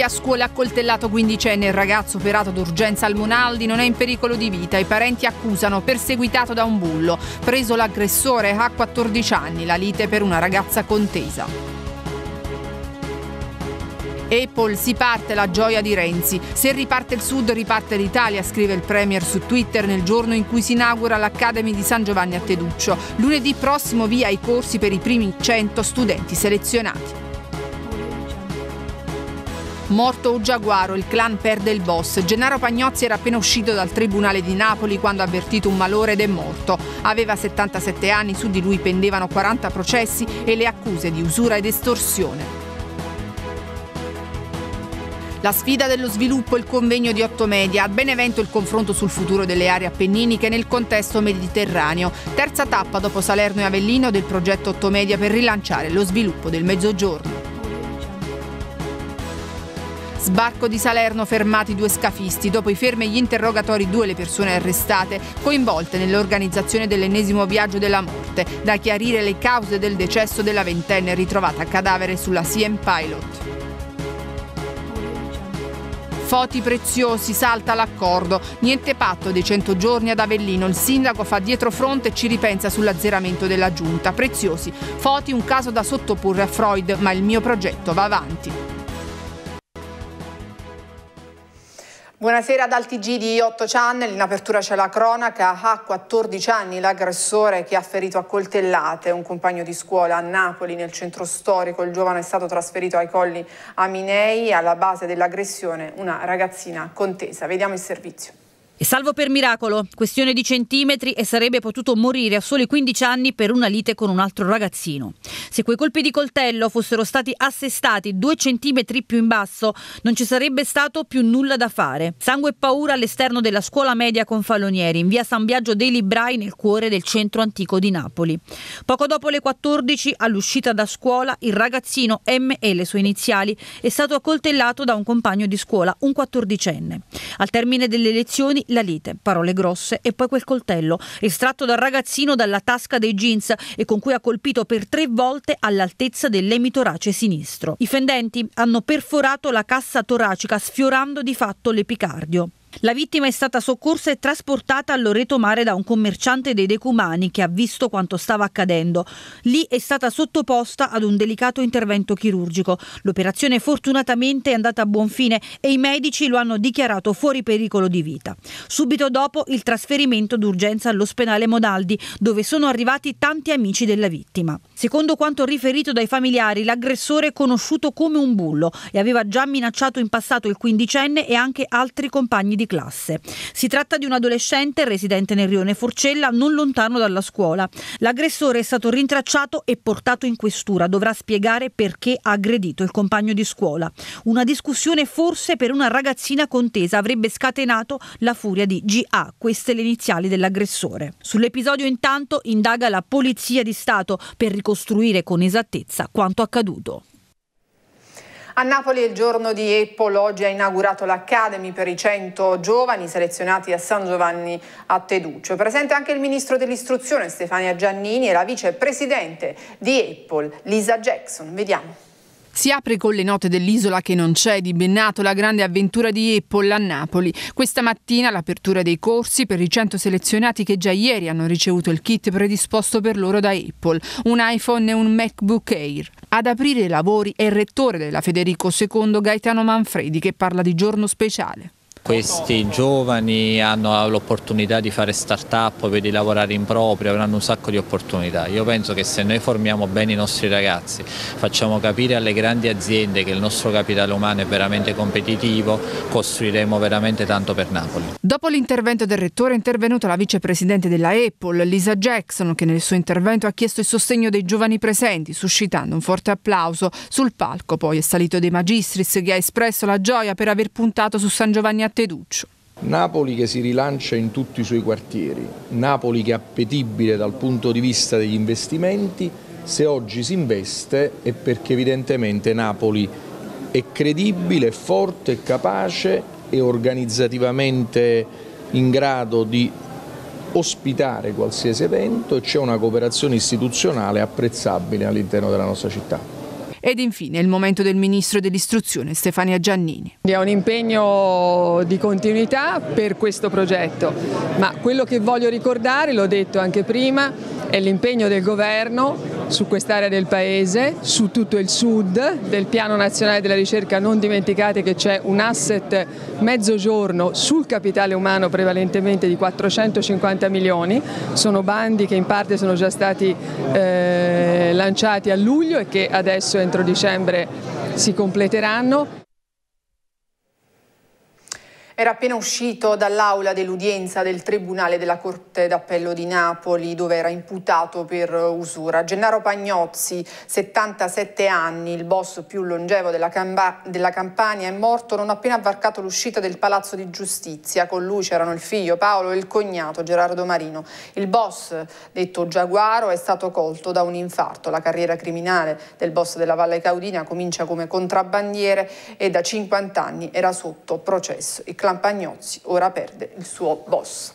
a scuola accoltellato quindicenne, il ragazzo operato d'urgenza al Monaldi non è in pericolo di vita. I parenti accusano perseguitato da un bullo. Preso l'aggressore, ha 14 anni, la lite per una ragazza contesa. Apple, si parte la gioia di Renzi. Se riparte il Sud, riparte l'Italia, scrive il Premier su Twitter nel giorno in cui si inaugura l'Academy di San Giovanni a Teduccio. Lunedì prossimo via i corsi per i primi 100 studenti selezionati. Morto Uggiaguaro, il clan perde il boss. Gennaro Pagnozzi era appena uscito dal Tribunale di Napoli quando ha avvertito un malore ed è morto. Aveva 77 anni, su di lui pendevano 40 processi e le accuse di usura ed estorsione. La sfida dello sviluppo, il convegno di Ottomedia. A Benevento il confronto sul futuro delle aree appenniniche nel contesto mediterraneo. Terza tappa dopo Salerno e Avellino del progetto Ottomedia per rilanciare lo sviluppo del Mezzogiorno. Sbarco di Salerno, fermati 2 scafisti. Dopo i fermi e gli interrogatori 2 le persone arrestate, coinvolte nell'organizzazione dell'ennesimo viaggio della morte. Da chiarire le cause del decesso della ventenne ritrovata a cadavere sulla Siem Pilot. Foti preziosi, salta l'accordo. Niente patto dei 100 giorni ad Avellino. Il sindaco fa dietrofront e ci ripensa sull'azzeramento della giunta. Preziosi, Foti un caso da sottoporre a Freud, ma il mio progetto va avanti. Buonasera dal TG di 8 Channel, in apertura c'è la cronaca. Ha 14 anni l'aggressore che ha ferito a coltellate un compagno di scuola a Napoli, nel centro storico. Il giovane è stato trasferito ai Colli Aminei. Alla base dell'aggressione una ragazzina contesa. Vediamo il servizio. E salvo per miracolo, questione di centimetri, e sarebbe potuto morire a soli 15 anni per una lite con un altro ragazzino. Se quei colpi di coltello fossero stati assestati 2 centimetri più in basso, non ci sarebbe stato più nulla da fare. Sangue e paura all'esterno della scuola media Confalonieri, in via San Biagio dei Librai, nel cuore del centro antico di Napoli. Poco dopo le 14, all'uscita da scuola, il ragazzino M e le sue iniziali è stato accoltellato da un compagno di scuola, un 14enne. Al termine delle lezioni, la lite, parole grosse e poi quel coltello estratto dal ragazzino dalla tasca dei jeans e con cui ha colpito per 3 volte all'altezza dell'emitorace sinistro. I fendenti hanno perforato la cassa toracica sfiorando di fatto l'epicardio. La vittima è stata soccorsa e trasportata a Loreto Mare da un commerciante dei decumani che ha visto quanto stava accadendo. Lì è stata sottoposta ad un delicato intervento chirurgico. L'operazione fortunatamente è andata a buon fine e i medici lo hanno dichiarato fuori pericolo di vita. Subito dopo il trasferimento d'urgenza all'ospedale Monaldi, dove sono arrivati tanti amici della vittima. Secondo quanto riferito dai familiari, l'aggressore è conosciuto come un bullo e aveva già minacciato in passato il 15enne e anche altri compagni di classe. Si tratta di un adolescente residente nel rione Forcella, non lontano dalla scuola. L'aggressore è stato rintracciato e portato in questura. Dovrà spiegare perché ha aggredito il compagno di scuola. Una discussione forse per una ragazzina contesa avrebbe scatenato la furia di GA, queste le iniziali dell'aggressore. Sull'episodio intanto indaga la Polizia di Stato per ricostruire con esattezza quanto accaduto. A Napoli è il giorno di Apple. Oggi ha inaugurato l'Academy per i 100 giovani selezionati a San Giovanni a Teduccio. Presente anche il ministro dell'istruzione Stefania Giannini e la vicepresidente di Apple Lisa Jackson. Vediamo. Si apre con le note dell'isola che non c'è di Bennato, la grande avventura di Apple a Napoli. Questa mattina l'apertura dei corsi per i 100 selezionati che già ieri hanno ricevuto il kit predisposto per loro da Apple, un iPhone e un MacBook Air. Ad aprire i lavori è il rettore della Federico II, Gaetano Manfredi, che parla di giorno speciale. Questi giovani hanno l'opportunità di fare start-up, di lavorare in proprio, avranno un sacco di opportunità. Io penso che se noi formiamo bene i nostri ragazzi, facciamo capire alle grandi aziende che il nostro capitale umano è veramente competitivo, costruiremo veramente tanto per Napoli. Dopo l'intervento del rettore è intervenuta la vicepresidente della Apple, Lisa Jackson, che nel suo intervento ha chiesto il sostegno dei giovani presenti, suscitando un forte applauso. Sul palco poi è salito De Magistris, che ha espresso la gioia per aver puntato su San Giovanni a Teduccio. Napoli che si rilancia in tutti i suoi quartieri, Napoli che è appetibile dal punto di vista degli investimenti. Se oggi si investe è perché evidentemente Napoli è credibile, è forte, è capace e organizzativamente in grado di ospitare qualsiasi evento e c'è una cooperazione istituzionale apprezzabile all'interno della nostra città. Ed infine il momento del ministro dell'istruzione Stefania Giannini. È un impegno di continuità per questo progetto, ma quello che voglio ricordare, l'ho detto anche prima, è l'impegno del governo su quest'area del Paese, su tutto il sud, del Piano Nazionale della Ricerca. Non dimenticate che c'è un asset mezzogiorno sul capitale umano prevalentemente di 450 milioni, sono bandi che in parte sono già stati lanciati a luglio e che adesso entro dicembre si completeranno. Era appena uscito dall'aula dell'udienza del Tribunale della Corte d'Appello di Napoli, dove era imputato per usura. Gennaro Pagnozzi, 77 anni, il boss più longevo della Campania, è morto non appena varcato l'uscita del Palazzo di Giustizia. Con lui c'erano il figlio Paolo e il cognato Gerardo Marino. Il boss, detto Giaguaro, è stato colto da un infarto. La carriera criminale del boss della Valle Caudina comincia come contrabbandiere e da 50 anni era sotto processo. Il clan Pagnozzi ora perde il suo boss.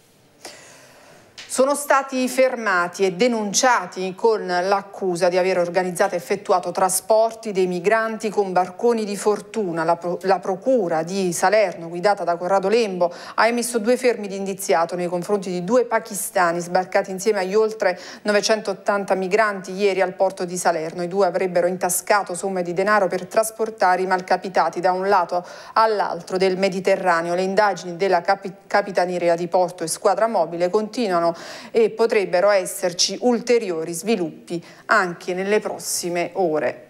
Sono stati fermati e denunciati con l'accusa di aver organizzato e effettuato trasporti dei migranti con barconi di fortuna. La procura di Salerno, guidata da Corrado Lembo, ha emesso 2 fermi di indiziato nei confronti di 2 pakistani sbarcati insieme agli oltre 980 migranti ieri al porto di Salerno. I 2 avrebbero intascato somme di denaro per trasportare i malcapitati da un lato all'altro del Mediterraneo. Le indagini della Capitaneria di Porto e Squadra Mobile continuano e potrebbero esserci ulteriori sviluppi anche nelle prossime ore.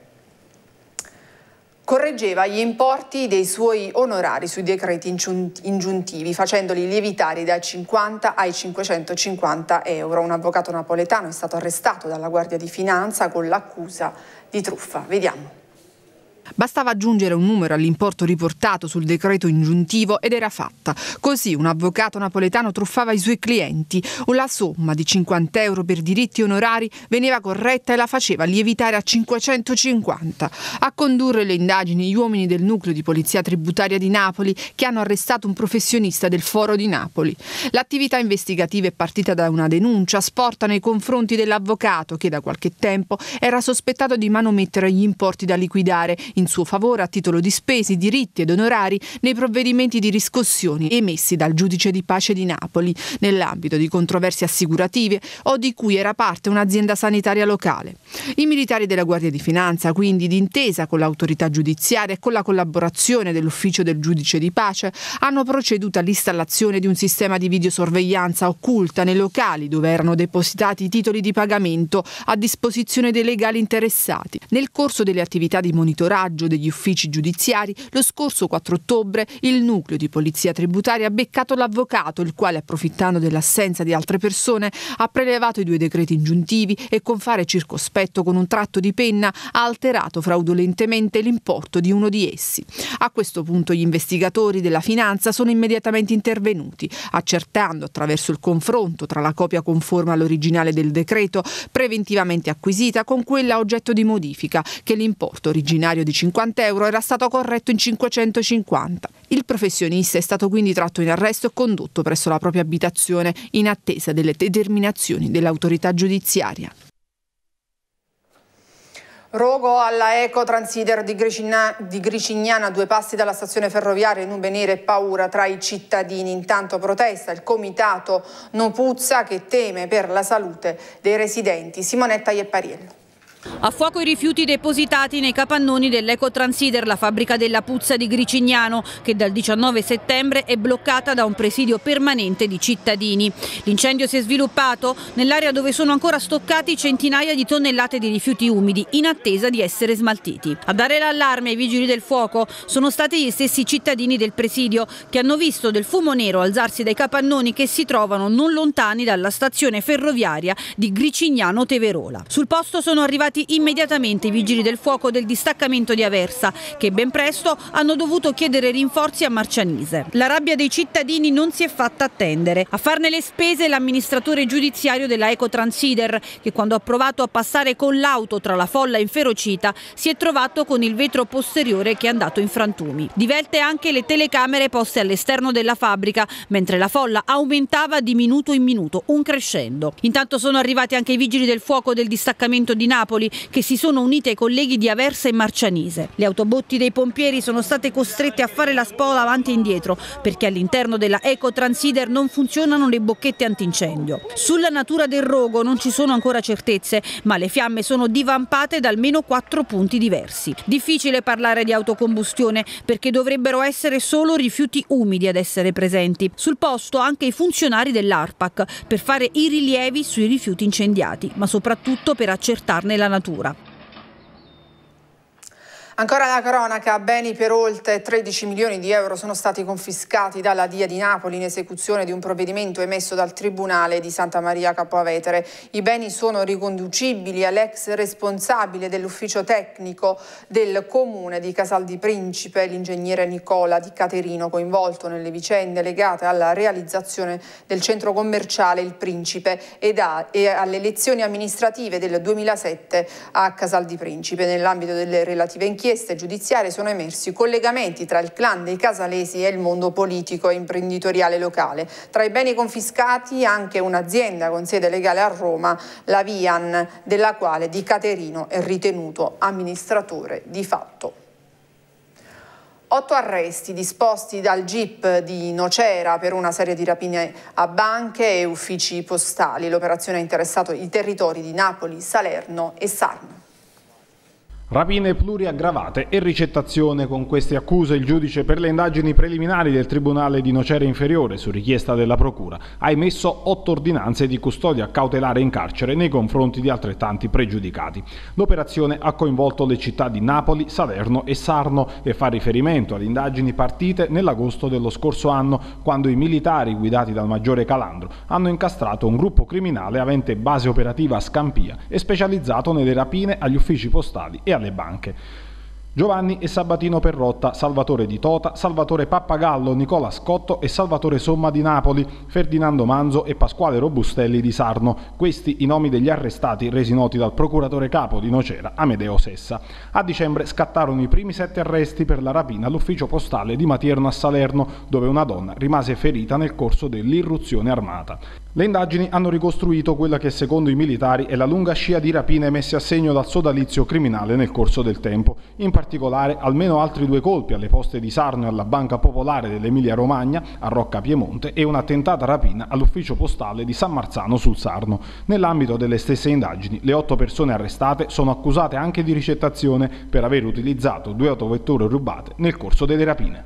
Correggeva gli importi dei suoi onorari sui decreti ingiuntivi, facendoli lievitare dai 50 ai 550 euro. Un avvocato napoletano è stato arrestato dalla Guardia di Finanza con l'accusa di truffa. Vediamo. Bastava aggiungere un numero all'importo riportato sul decreto ingiuntivo ed era fatta. Così un avvocato napoletano truffava i suoi clienti. La somma di 50 euro per diritti onorari veniva corretta e la faceva lievitare a 550. A condurre le indagini gli uomini del nucleo di polizia tributaria di Napoli, che hanno arrestato un professionista del Foro di Napoli. L'attività investigativa è partita da una denuncia sporta nei confronti dell'avvocato che da qualche tempo era sospettato di manomettere gli importi da liquidare in suo favore a titolo di spese, diritti ed onorari nei provvedimenti di riscossioni emessi dal giudice di pace di Napoli nell'ambito di controversie assicurative o di cui era parte un'azienda sanitaria locale. I militari della Guardia di Finanza, quindi d'intesa con l'autorità giudiziaria e con la collaborazione dell'ufficio del giudice di pace, hanno proceduto all'installazione di un sistema di videosorveglianza occulta nei locali dove erano depositati i titoli di pagamento a disposizione dei legali interessati. Nel corso delle attività di monitoraggio degli uffici giudiziari, lo scorso 4 ottobre il nucleo di polizia tributaria ha beccato l'avvocato, il quale, approfittando dell'assenza di altre persone, ha prelevato i 2 decreti ingiuntivi e con fare circospetto con un tratto di penna ha alterato fraudolentemente l'importo di uno di essi. A questo punto gli investigatori della finanza sono immediatamente intervenuti, accertando attraverso il confronto tra la copia conforme all'originale del decreto preventivamente acquisita con quella oggetto di modifica che l'importo originario di 50 euro era stato corretto in 550. Il professionista è stato quindi tratto in arresto e condotto presso la propria abitazione in attesa delle determinazioni dell'autorità giudiziaria. Rogo alla Eco Transider di Gricignana, 2 passi dalla stazione ferroviaria, nube nere e paura tra i cittadini. Intanto protesta il comitato No Puzza che teme per la salute dei residenti. Simonetta Iepariello. A fuoco i rifiuti depositati nei capannoni dell'Eco Transider, la fabbrica della puzza di Gricignano, che dal 19 settembre è bloccata da un presidio permanente di cittadini. L'incendio si è sviluppato nell'area dove sono ancora stoccati centinaia di tonnellate di rifiuti umidi in attesa di essere smaltiti. A dare l'allarme ai vigili del fuoco sono stati gli stessi cittadini del presidio che hanno visto del fumo nero alzarsi dai capannoni che si trovano non lontani dalla stazione ferroviaria di Gricignano Teverola. Sul posto sono arrivati immediatamente i vigili del fuoco del distaccamento di Aversa, che ben presto hanno dovuto chiedere rinforzi a Marcianise. La rabbia dei cittadini non si è fatta attendere. A farne le spese l'amministratore giudiziario della Eco Transider, che quando ha provato a passare con l'auto tra la folla inferocita si è trovato con il vetro posteriore che è andato in frantumi. Divelte anche le telecamere poste all'esterno della fabbrica, mentre la folla aumentava di minuto in minuto, un crescendo. Intanto sono arrivati anche i vigili del fuoco del distaccamento di Napoli, che si sono unite ai colleghi di Aversa e Marcianise. Le autobotti dei pompieri sono state costrette a fare la spola avanti e indietro perché all'interno della Eco Transider non funzionano le bocchette antincendio. Sulla natura del rogo non ci sono ancora certezze, ma le fiamme sono divampate da almeno 4 punti diversi. Difficile parlare di autocombustione perché dovrebbero essere solo rifiuti umidi ad essere presenti. Sul posto anche i funzionari dell'ARPAC per fare i rilievi sui rifiuti incendiati, ma soprattutto per accertarne la natura. Ancora la cronaca, beni per oltre 13 milioni di euro sono stati confiscati dalla DIA di Napoli in esecuzione di un provvedimento emesso dal Tribunale di Santa Maria Capua Vetere. I beni sono riconducibili all'ex responsabile dell'ufficio tecnico del comune di Casal di Principe, l'ingegnere Nicola Di Caterino, coinvolto nelle vicende legate alla realizzazione del centro commerciale Il Principe e alle elezioni amministrative del 2007 a Casal di Principe. Nell'ambito delle relative inchieste giudiziarie sono emersi collegamenti tra il clan dei casalesi e il mondo politico e imprenditoriale locale. Tra i beni confiscati anche un'azienda con sede legale a Roma, la Vian, della quale Di Caterino è ritenuto amministratore di fatto. 8 arresti disposti dal GIP di Nocera per una serie di rapine a banche e uffici postali. L'operazione ha interessato i territori di Napoli, Salerno e Sarno. Rapine pluriaggravate e ricettazione. Con queste accuse il giudice per le indagini preliminari del Tribunale di Nocera Inferiore, su richiesta della Procura, ha emesso 8 ordinanze di custodia cautelare in carcere nei confronti di altrettanti pregiudicati. L'operazione ha coinvolto le città di Napoli, Salerno e Sarno e fa riferimento alle indagini partite nell'agosto dello scorso anno, quando i militari guidati dal maggiore Calandro hanno incastrato un gruppo criminale avente base operativa a Scampia e specializzato nelle rapine agli uffici postali e alle banche. Giovanni e Sabatino Perrotta, Salvatore Di Tota, Salvatore Pappagallo, Nicola Scotto e Salvatore Somma di Napoli, Ferdinando Manzo e Pasquale Robustelli di Sarno. Questi i nomi degli arrestati resi noti dal procuratore capo di Nocera, Amedeo Sessa. A dicembre scattarono i primi 7 arresti per la rapina all'ufficio postale di Matierno a Salerno, dove una donna rimase ferita nel corso dell'irruzione armata. Le indagini hanno ricostruito quella che secondo i militari è la lunga scia di rapine messe a segno dal sodalizio criminale nel corso del tempo. In particolare almeno altri 2 colpi alle poste di Sarno e alla Banca Popolare dell'Emilia Romagna a Rocca Piemonte e una tentata rapina all'ufficio postale di San Marzano sul Sarno. Nell'ambito delle stesse indagini le 8 persone arrestate sono accusate anche di ricettazione per aver utilizzato 2 autovetture rubate nel corso delle rapine.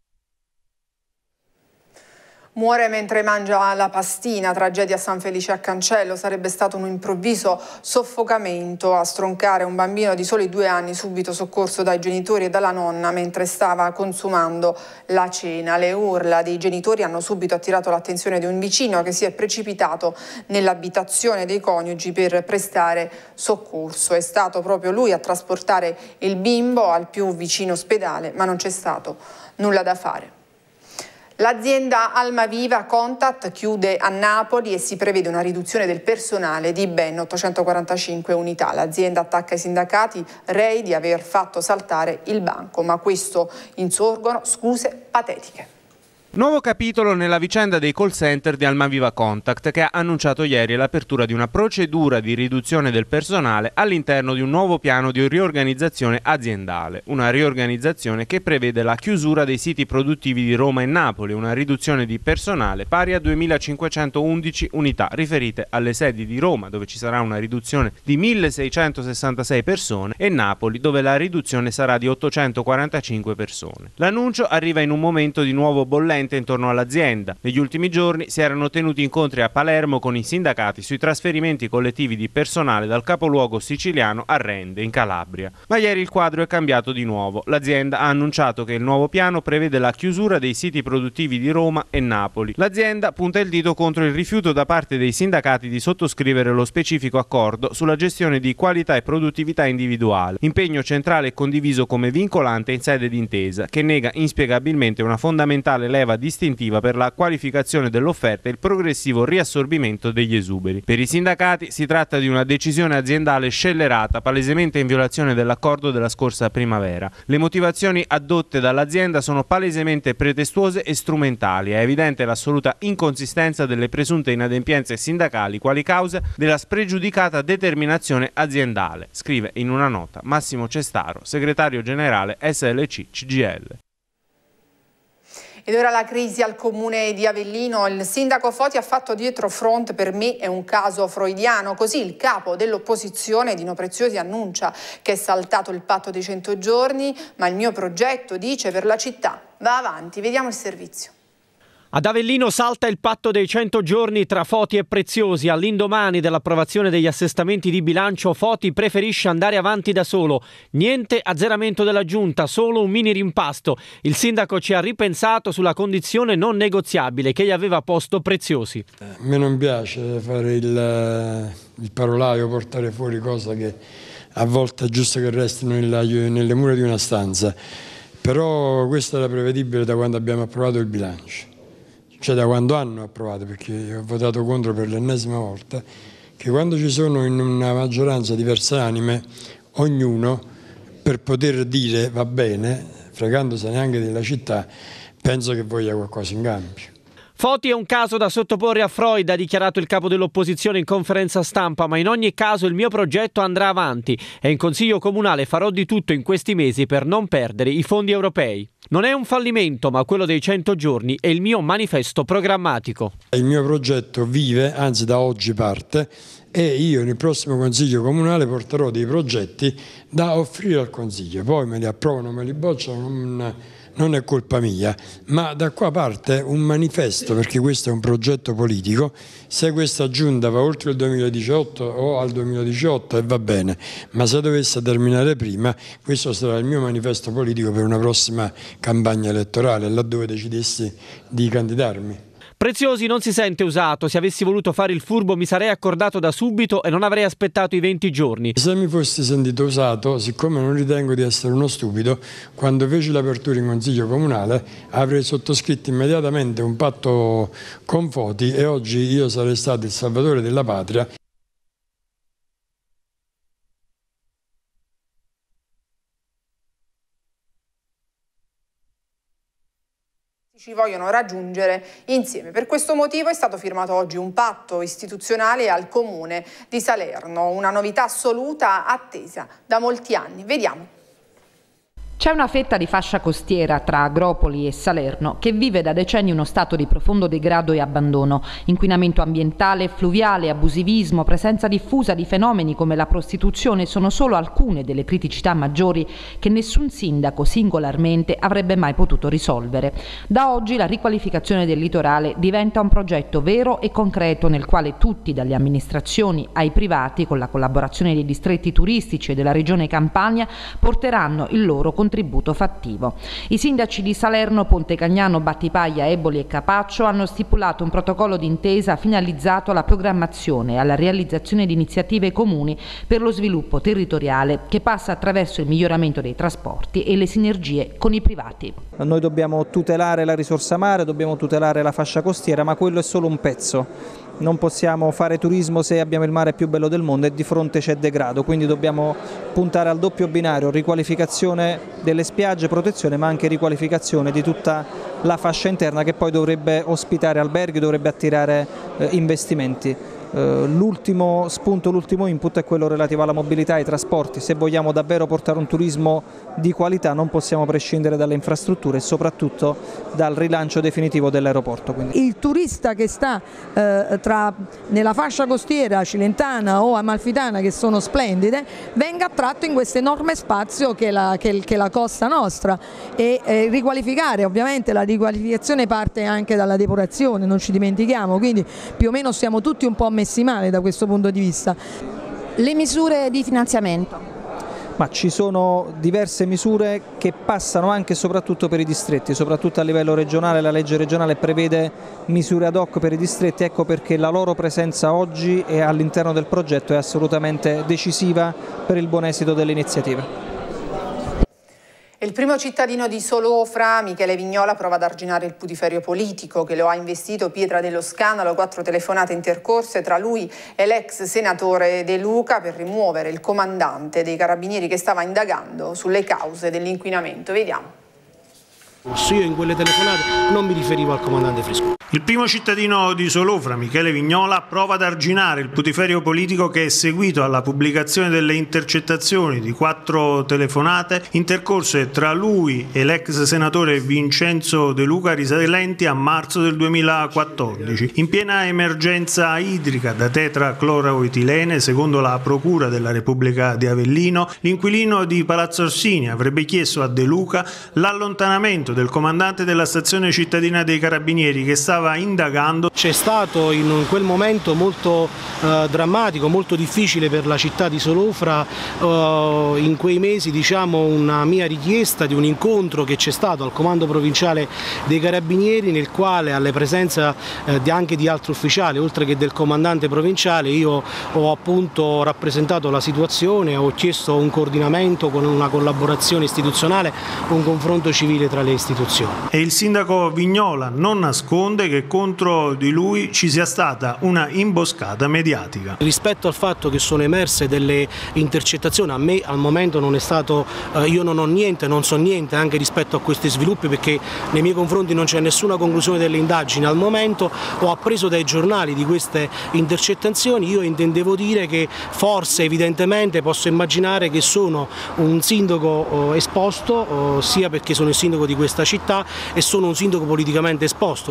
Muore mentre mangia la pastina, tragedia a San Felice a Cancello. Sarebbe stato un improvviso soffocamento a stroncare un bambino di soli 2 anni, subito soccorso dai genitori e dalla nonna mentre stava consumando la cena. Le urla dei genitori hanno subito attirato l'attenzione di un vicino che si è precipitato nell'abitazione dei coniugi per prestare soccorso. È stato proprio lui a trasportare il bimbo al più vicino ospedale, ma non c'è stato nulla da fare. L'azienda Almaviva Contact chiude a Napoli e si prevede una riduzione del personale di ben 845 unità. L'azienda attacca i sindacati rei di aver fatto saltare il banco, ma questo insorgono scuse patetiche. Nuovo capitolo nella vicenda dei call center di Almaviva Contact, che ha annunciato ieri l'apertura di una procedura di riduzione del personale all'interno di un nuovo piano di riorganizzazione aziendale. Una riorganizzazione che prevede la chiusura dei siti produttivi di Roma e Napoli, una riduzione di personale pari a 2.511 unità riferite alle sedi di Roma, dove ci sarà una riduzione di 1.666 persone, e Napoli, dove la riduzione sarà di 845 persone. L'annuncio arriva in un momento di nuovo bollente intorno all'azienda. Negli ultimi giorni si erano tenuti incontri a Palermo con i sindacati sui trasferimenti collettivi di personale dal capoluogo siciliano a Rende, in Calabria. Ma ieri il quadro è cambiato di nuovo. L'azienda ha annunciato che il nuovo piano prevede la chiusura dei siti produttivi di Roma e Napoli. L'azienda punta il dito contro il rifiuto da parte dei sindacati di sottoscrivere lo specifico accordo sulla gestione di qualità e produttività individuale, impegno centrale e condiviso come vincolante in sede d'intesa, che nega inspiegabilmente una fondamentale leva normativa distintiva per la qualificazione dell'offerta e il progressivo riassorbimento degli esuberi. Per i sindacati si tratta di una decisione aziendale scellerata, palesemente in violazione dell'accordo della scorsa primavera. Le motivazioni addotte dall'azienda sono palesemente pretestuose e strumentali. È evidente l'assoluta inconsistenza delle presunte inadempienze sindacali quali causa della spregiudicata determinazione aziendale, scrive in una nota Massimo Cestaro, segretario generale SLC CGIL. Ed ora la crisi al comune di Avellino. Il sindaco Foti ha fatto dietrofront: per me è un caso freudiano. Così il capo dell'opposizione, Dino Preziosi, annuncia che è saltato il patto dei 100 giorni, ma il mio progetto, dice, per la città va avanti. Vediamo il servizio. Ad Avellino salta il patto dei 100 giorni tra Foti e Preziosi. All'indomani dell'approvazione degli assestamenti di bilancio, Foti preferisce andare avanti da solo. Niente azzeramento della giunta, solo un mini rimpasto. Il sindaco ci ha ripensato sulla condizione non negoziabile che gli aveva posto Preziosi. A me non piace fare il parolaio, portare fuori cose che a volte è giusto che restino nelle mura di una stanza. Però questo era prevedibile da quando abbiamo approvato il bilancio. Cioè da quando hanno approvato, perché io ho votato contro per l'ennesima volta, che quando ci sono in una maggioranza diverse anime, ognuno per poter dire va bene, fregandosene anche della città, penso che voglia qualcosa in cambio. Foti è un caso da sottoporre a Freud, ha dichiarato il capo dell'opposizione in conferenza stampa, ma in ogni caso il mio progetto andrà avanti e in Consiglio Comunale farò di tutto in questi mesi per non perdere i fondi europei. Non è un fallimento, ma quello dei 100 giorni è il mio manifesto programmatico. Il mio progetto vive, anzi da oggi parte, e io nel prossimo Consiglio Comunale porterò dei progetti da offrire al Consiglio. Poi me li approvano, me li bocciano, non è colpa mia, ma da qua parte un manifesto, perché questo è un progetto politico. Se questa giunta va oltre il 2018 o al 2018 va bene, ma se dovesse terminare prima, questo sarà il mio manifesto politico per una prossima campagna elettorale, laddove decidessi di candidarmi. Preziosi non si sente usato. Se avessi voluto fare il furbo mi sarei accordato da subito e non avrei aspettato i 20 giorni. Se mi fossi sentito usato, siccome non ritengo di essere uno stupido, quando feci l'apertura in Consiglio Comunale avrei sottoscritto immediatamente un patto con Foti e oggi io sarei stato il salvatore della patria. Ci vogliono raggiungere insieme. Per questo motivo è stato firmato oggi un patto istituzionale al Comune di Salerno, una novità assoluta attesa da molti anni. Vediamo. C'è una fetta di fascia costiera tra Agropoli e Salerno che vive da decenni uno stato di profondo degrado e abbandono, inquinamento ambientale, fluviale, abusivismo, presenza diffusa di fenomeni come la prostituzione sono solo alcune delle criticità maggiori che nessun sindaco singolarmente avrebbe mai potuto risolvere. Da oggi la riqualificazione del litorale diventa un progetto vero e concreto nel quale tutti, dalle amministrazioni ai privati, con la collaborazione dei distretti turistici e della Regione Campania, porteranno il loro contributo fattivo. I sindaci di Salerno, Ponte Cagnano, Battipaglia, Eboli e Capaccio hanno stipulato un protocollo d'intesa finalizzato alla programmazione e alla realizzazione di iniziative comuni per lo sviluppo territoriale che passa attraverso il miglioramento dei trasporti e le sinergie con i privati. Noi dobbiamo tutelare la risorsa mare, dobbiamo tutelare la fascia costiera, ma quello è solo un pezzo. Non possiamo fare turismo se abbiamo il mare più bello del mondo e di fronte c'è degrado, quindi dobbiamo puntare al doppio binario, riqualificazione delle spiagge, protezione, ma anche riqualificazione di tutta la fascia interna che poi dovrebbe ospitare alberghi, dovrebbe attirare investimenti. L'ultimo spunto, l'ultimo input è quello relativo alla mobilità e ai trasporti. Se vogliamo davvero portare un turismo di qualità non possiamo prescindere dalle infrastrutture e soprattutto dal rilancio definitivo dell'aeroporto. Il turista che sta nella fascia costiera cilentana o amalfitana, che sono splendide, venga attratto in questo enorme spazio che è la costa nostra e riqualificare. Ovviamente la riqualificazione parte anche dalla depurazione, non ci dimentichiamo, quindi più o meno siamo tutti un po' messi male da questo punto di vista. Le misure di finanziamento? Ma ci sono diverse misure che passano anche e soprattutto per i distretti, soprattutto a livello regionale. La legge regionale prevede misure ad hoc per i distretti, ecco perché la loro presenza oggi e all'interno del progetto è assolutamente decisiva per il buon esito delle iniziative. Il primo cittadino di Solofra, Michele Vignola, prova ad arginare il putiferio politico che lo ha investito pietra dello scandalo. 4 telefonate intercorse tra lui e l'ex senatore De Luca per rimuovere il comandante dei Carabinieri che stava indagando sulle cause dell'inquinamento. Vediamo. Io in quelle telefonate non mi riferivo al comandante Fresco. Il primo cittadino di Solofra, Michele Vignola, prova ad arginare il putiferio politico che è seguito alla pubblicazione delle intercettazioni di 4 telefonate intercorse tra lui e l'ex senatore Vincenzo De Luca risalenti a marzo del 2014. In piena emergenza idrica da tetracloroetilene, secondo la Procura della Repubblica di Avellino, l'inquilino di Palazzo Orsini avrebbe chiesto a De Luca l'allontanamento del comandante della stazione cittadina dei Carabinieri che stava indagando. C'è stato in quel momento molto drammatico, molto difficile per la città di Solofra, in quei mesi una mia richiesta di un incontro che c'è stato al comando provinciale dei Carabinieri, nel quale alla presenza anche di altri ufficiali oltre che del comandante provinciale io ho appunto rappresentato la situazione, ho chiesto un coordinamento con una collaborazione istituzionale, un confronto civile tra le istituzioni. E il sindaco Vignola non nasconde che contro di lui ci sia stata una imboscata mediatica. Rispetto al fatto che sono emerse delle intercettazioni, a me al momento non è stato, io non ho niente, non so niente anche rispetto a questi sviluppi, perché nei miei confronti non c'è nessuna conclusione delle indagini al momento. Ho appreso dai giornali di queste intercettazioni, io intendevo dire che forse evidentemente posso immaginare che sono un sindaco esposto, sia perché sono il sindaco di questa città e sono un sindaco politicamente esposto.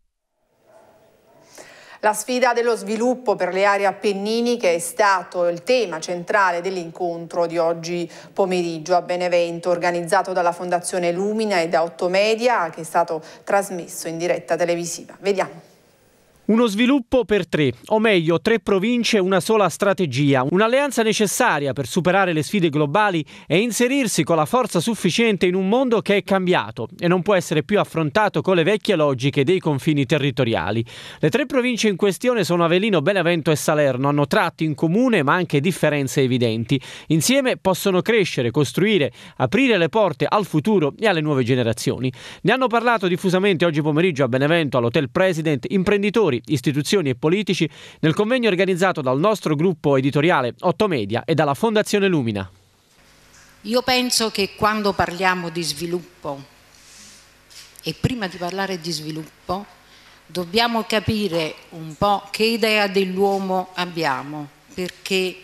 La sfida dello sviluppo per le aree appenniniche è stato il tema centrale dell'incontro di oggi pomeriggio a Benevento, organizzato dalla Fondazione Lumina e da 8 Media, che è stato trasmesso in diretta televisiva. Vediamo. Uno sviluppo per 3, o meglio 3 province, una sola strategia, un'alleanza necessaria per superare le sfide globali e inserirsi con la forza sufficiente in un mondo che è cambiato e non può essere più affrontato con le vecchie logiche dei confini territoriali. Le 3 province in questione sono Avellino, Benevento e Salerno, hanno tratti in comune ma anche differenze evidenti. Insieme possono crescere, costruire, aprire le porte al futuro e alle nuove generazioni. Ne hanno parlato diffusamente oggi pomeriggio a Benevento all'Hotel President imprenditori, istituzioni e politici nel convegno organizzato dal nostro gruppo editoriale 8 Media e dalla Fondazione Lumina. Io penso che quando parliamo di sviluppo e prima di parlare di sviluppo dobbiamo capire un po' che idea dell'uomo abbiamo, perché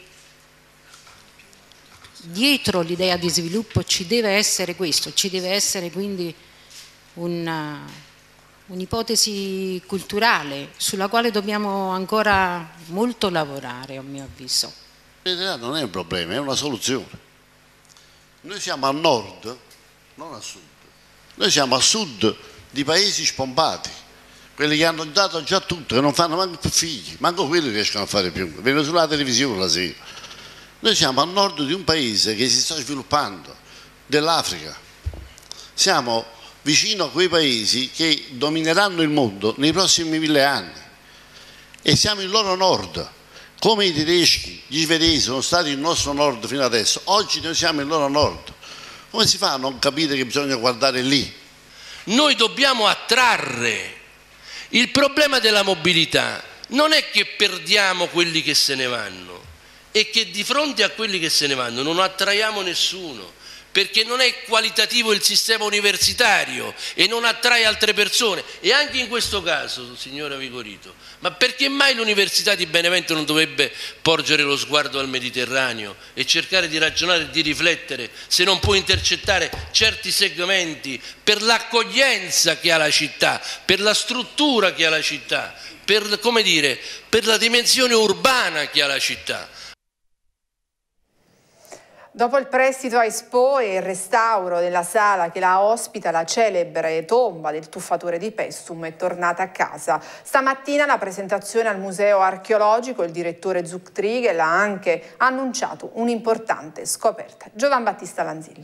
dietro l'idea di sviluppo ci deve essere questo, ci deve essere quindi un'ipotesi culturale sulla quale dobbiamo ancora molto lavorare, a mio avviso. Non è un problema, è una soluzione. Noi siamo a nord, non a sud. Noi siamo a sud di paesi spompati, quelli che hanno dato già tutto, che non fanno manco più figli, manco quelli riescono a fare più, vengono sulla televisione la sera. Noi siamo a nord di un paese che si sta sviluppando, dell'Africa. Siamo vicino a quei paesi che domineranno il mondo nei prossimi 1000 anni e siamo il loro nord, come i tedeschi, gli svedesi sono stati il nostro nord fino adesso, oggi noi siamo il loro nord. Come si fa a non capire che bisogna guardare lì? Noi dobbiamo attrarre. Il problema della mobilità non è che perdiamo quelli che se ne vanno, è che di fronte a quelli che se ne vanno non attraiamo nessuno, perché non è qualitativo il sistema universitario e non attrae altre persone. E anche in questo caso, signora Vigorito, ma perché mai l'Università di Benevento non dovrebbe porgere lo sguardo al Mediterraneo e cercare di ragionare e di riflettere se non può intercettare certi segmenti per l'accoglienza che ha la città, per la struttura che ha la città, per, come dire, per la dimensione urbana che ha la città. Dopo il prestito a Expo e il restauro della sala che la ospita, la celebre tomba del tuffatore di Paestum è tornata a casa. Stamattina la presentazione al Museo Archeologico, il direttore Zuchtriegel ha anche annunciato un'importante scoperta. Giovan Battista Lanzilli.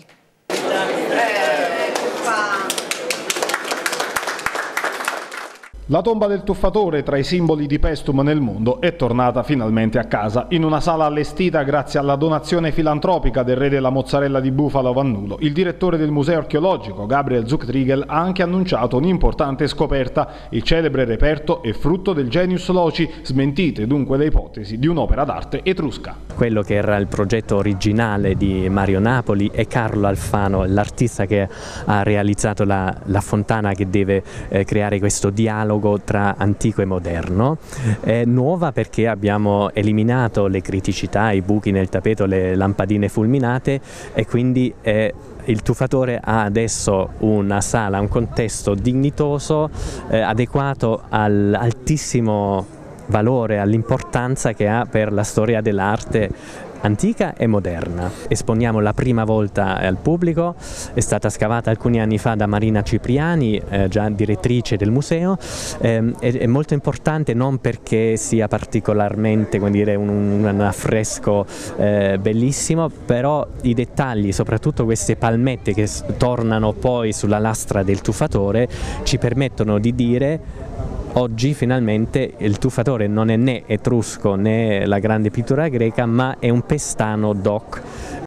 La tomba del tuffatore, tra i simboli di Paestum nel mondo, è tornata finalmente a casa. In una sala allestita grazie alla donazione filantropica del re della mozzarella di bufala Vannulo, il direttore del museo archeologico, Gabriel Zuchtriegel, ha anche annunciato un'importante scoperta. Il celebre reperto è frutto del genius loci, smentite dunque le ipotesi di un'opera d'arte etrusca. Quello che era il progetto originale di Mario Napoli è Carlo Alfano, l'artista che ha realizzato la fontana che deve creare questo dialogo tra antico e moderno. È nuova perché abbiamo eliminato le criticità, i buchi nel tappeto, le lampadine fulminate, e quindi il tuffatore ha adesso una sala, un contesto dignitoso, adeguato all'altissimo valore, all'importanza che ha per la storia dell'arte antica e moderna. Esponiamo la prima volta al pubblico, è stata scavata alcuni anni fa da Marina Cipriani, già direttrice del museo. È molto importante non perché sia particolarmente, come dire, un affresco bellissimo, però i dettagli, soprattutto queste palmette che tornano poi sulla lastra del tuffatore, ci permettono di dire: oggi finalmente il tuffatore non è né etrusco né la grande pittura greca, ma è un pestano doc.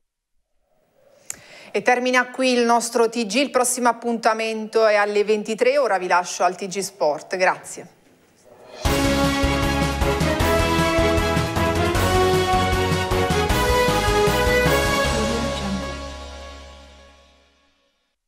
E termina qui il nostro TG, il prossimo appuntamento è alle 23, ora vi lascio al TG Sport, grazie.